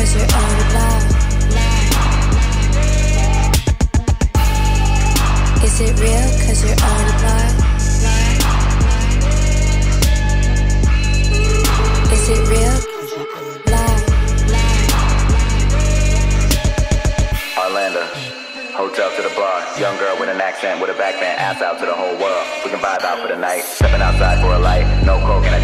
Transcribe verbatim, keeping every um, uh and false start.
cause you're on the block? Is it real cause you're on the block? Is it real? Lie. Orlando, hotel to the bar. Young girl with an accent, with a backband, ass out to the whole world. We can vibe out for the night, stepping outside for a light. No coke and